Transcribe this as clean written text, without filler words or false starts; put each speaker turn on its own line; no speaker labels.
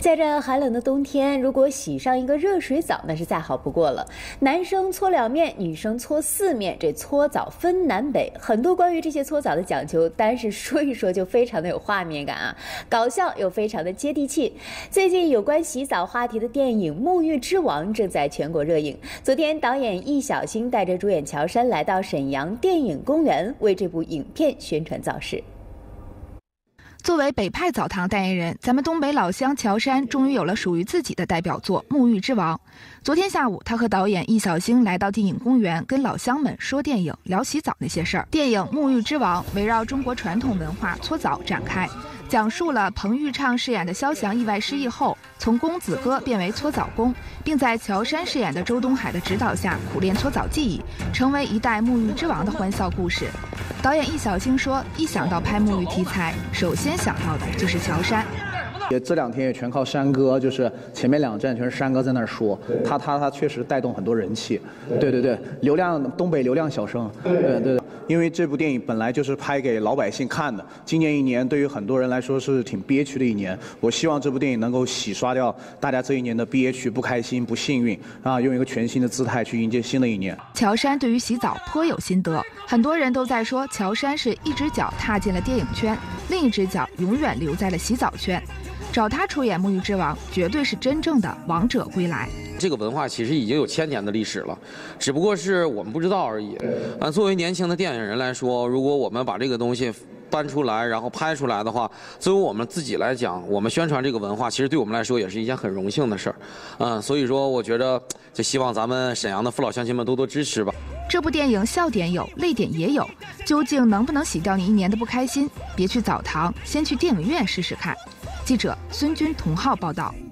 在这寒冷的冬天，如果洗上一个热水澡，那是再好不过了。男生搓2面，女生搓4面，这搓澡分南北。很多关于这些搓澡的讲究，单是说一说就非常的有画面感啊，搞笑又非常的接地气。最近有关洗澡话题的电影《沐浴之王》正在全国热映。昨天，导演易小星带着主演乔杉来到沈阳电影公园，为这部影片宣传造势。
作为北派澡堂代言人，咱们东北老乡乔杉终于有了属于自己的代表作《沐浴之王》。昨天下午，他和导演易小星来到电影公园，跟老乡们说电影、聊洗澡那些事儿。电影《沐浴之王》围绕中国传统文化搓澡展开，讲述了彭昱畅饰演的萧翔意外失忆后，从公子哥变为搓澡工，并在乔杉饰演的周东海的指导下苦练搓澡技艺，成为一代沐浴之王的欢笑故事。导演易小星说，一想到拍沐浴题材，首先想到的就是乔杉。
这2天也全靠山哥，就是前面2站全是山哥在那儿说，他确实带动很多人气，对，流量东北流量小生，对，因为这部电影本来就是拍给老百姓看的，今年1年对于很多人来说是挺憋屈的1年，我希望这部电影能够洗刷掉大家这1年的憋屈、不开心、不幸运啊，用一个全新的姿态去迎接新的1年。
乔杉对于洗澡颇有心得，很多人都在说乔杉是一只脚踏进了电影圈，另一只脚永远留在了洗澡圈。找他出演《沐浴之王》，绝对是真正的王者归来。
这个文化其实已经有1000年的历史了，只不过是我们不知道而已。作为年轻的电影人来说，如果我们把这个东西搬出来，然后拍出来的话，作为我们自己来讲，我们宣传这个文化，其实对我们来说也是一件很荣幸的事儿。所以说，我觉得就希望咱们沈阳的父老乡亲们多多支持吧。
这部电影笑点有，泪点也有，究竟能不能洗掉你1年的不开心？别去澡堂，先去电影院试试看。记者孙军、童浩报道。